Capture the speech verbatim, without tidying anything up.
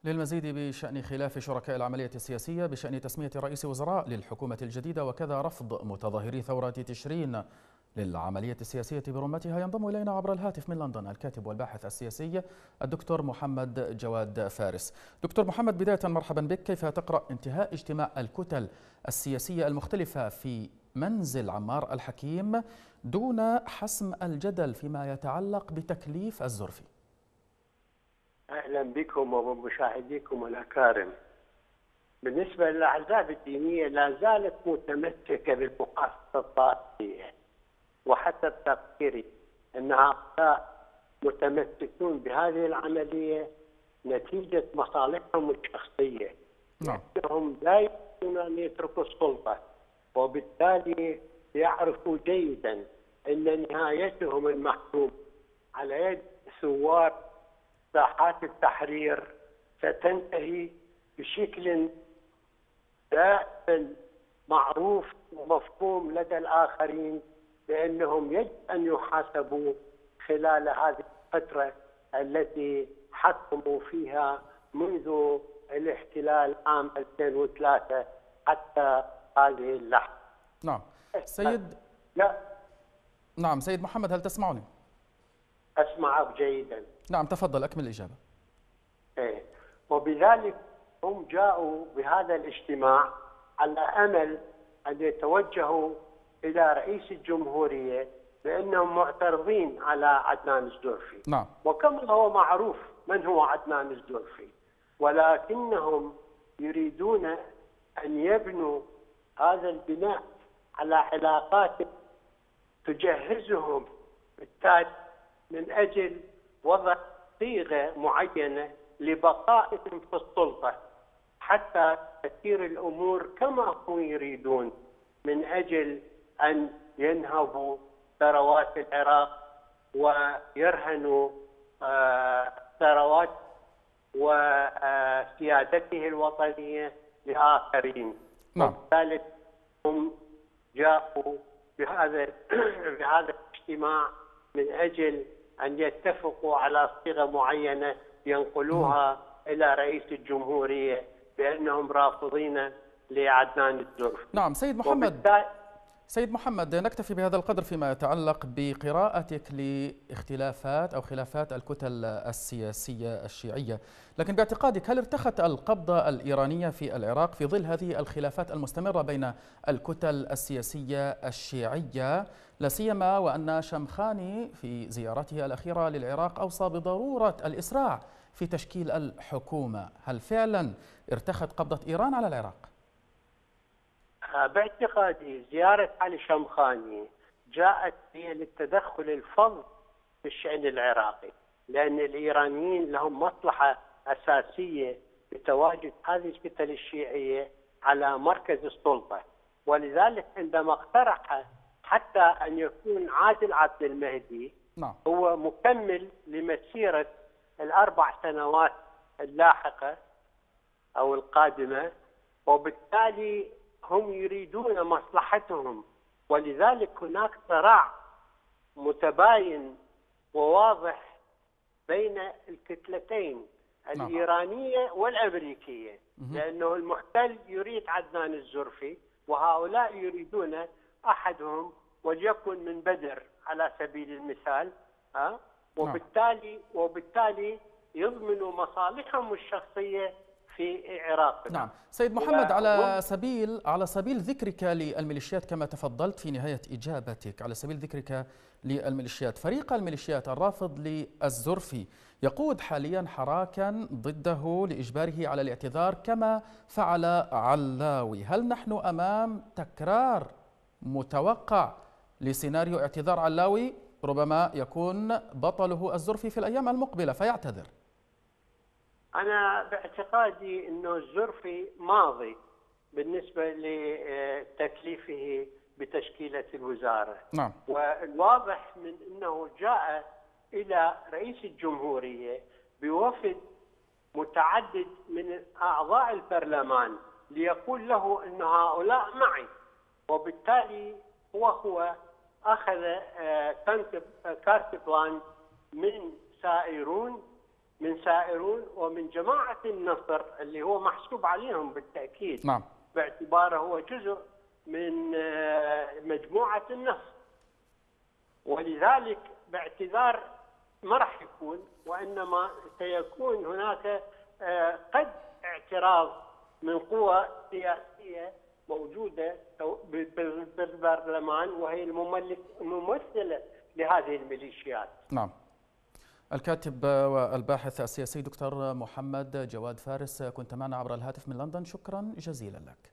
للمزيد بشأن خلاف شركاء العملية السياسية بشأن تسمية رئيس وزراء للحكومة الجديدة وكذا رفض متظاهري ثورة تشرين للعملية السياسية برمتها، ينضم إلينا عبر الهاتف من لندن الكاتب والباحث السياسي الدكتور محمد جواد فارس. دكتور محمد، بداية مرحبا بك. كيف تقرأ انتهاء اجتماع الكتل السياسية المختلفة في منزل عمار الحكيم دون حسم الجدل فيما يتعلق بتكليف الزرفي؟ أهلا بكم وبمشاهديكم الأكارم. بالنسبة للأحزاب الدينية لا زالت متمسكة بالمقاصد الطائفية، وحسب تقديري أن هؤلاء متمسكون بهذه العملية نتيجة مصالحهم الشخصية. نعم. هم لا يريدون أن يتركوا السلطة، وبالتالي يعرفوا جيدا أن نهايتهم المحتوم على يد ثوار ساحات التحرير ستنتهي بشكل دائما معروف ومفهوم لدى الآخرين بأنهم يجب أن يحاسبوا خلال هذه الفترة التي حكموا فيها منذ الاحتلال عام ألفين وثلاثة حتى هذه اللحظة. نعم سيد لا نعم سيد محمد، هل تسمعني؟ أسمعك جيدا. نعم تفضل، أكمل الإجابة. إيه. وبذلك هم جاءوا بهذا الاجتماع على أمل أن يتوجهوا إلى رئيس الجمهورية بأنهم معترضين على عدنان الزرفي. نعم. وكما هو معروف من هو عدنان الزرفي، ولكنهم يريدون أن يبنوا هذا البناء على علاقات تجهزهم بالتالي من أجل وضع صيغة معينة لبقائهم في السلطة حتى تسير الأمور كما هم يريدون، من أجل أن ينهبوا ثروات العراق ويرهنوا ثروات وسيادته الوطنية لآخرين. نعم. وبذلك هم جاءوا بهذا بهذا الاجتماع من أجل أن يتفقوا على صيغة معينة ينقلوها إلى رئيس الجمهورية بأنهم رافضين لعدنان الزرفي. نعم سيد محمد، سيد محمد نكتفي بهذا القدر فيما يتعلق بقراءتك لاختلافات أو خلافات الكتل السياسية الشيعية، لكن باعتقادك هل ارتخت القبضة الإيرانية في العراق في ظل هذه الخلافات المستمرة بين الكتل السياسية الشيعية، لا سيما وأن شمخاني في زيارته الأخيرة للعراق أوصى بضرورة الإسراع في تشكيل الحكومة؟ هل فعلا ارتخت قبضة إيران على العراق؟ باعتقادي زيارة علي شمخاني جاءت هي للتدخل الفظ في الشأن العراقي، لأن الإيرانيين لهم مصلحة أساسية بتواجد هذه الكتل الشيعية على مركز السلطة، ولذلك عندما اقترح حتى أن يكون عادل عبد المهدي نعم. هو مكمل لمسيرة الأربع سنوات اللاحقة أو القادمة، وبالتالي هم يريدون مصلحتهم، ولذلك هناك صراع متباين وواضح بين الكتلتين الإيرانية والأمريكية، لأنه المحتل يريد عدنان الزرفي وهؤلاء يريدون أحدهم وليكن من بدر على سبيل المثال، ها؟ وبالتالي وبالتالي يضمنوا مصالحهم الشخصية في العراق. نعم سيد محمد، على سبيل على سبيل ذكرك للميليشيات كما تفضلت في نهاية إجابتك، على سبيل ذكرك للميليشيات، فريق الميليشيات الرافض للزرفي يقود حاليا حراكا ضده لإجباره على الاعتذار كما فعل علاوي. هل نحن أمام تكرار متوقع لسيناريو اعتذار علاوي؟ ربما يكون بطله الزرفي في الأيام المقبلة فيعتذر. أنا باعتقادي أنه الزرفي ماضي بالنسبة لتكليفه بتشكيلة الوزارة. نعم. والواضح من أنه جاء إلى رئيس الجمهورية بوفد متعدد من أعضاء البرلمان ليقول له أن هؤلاء معي، وبالتالي هو هو أخذ كارت بلان من سائرون من سائرون ومن جماعة النصر اللي هو محسوب عليهم بالتأكيد. نعم. باعتباره هو جزء من مجموعة النصر، ولذلك باعتذار ما راح يكون، وإنما سيكون هناك قد اعتراض من قوى سياسية موجودة بالبرلمان وهي الممثلة لهذه الميليشيات. نعم. الكاتب والباحث السياسي دكتور محمد جواد فارس كنت معنا عبر الهاتف من لندن، شكرا جزيلا لك.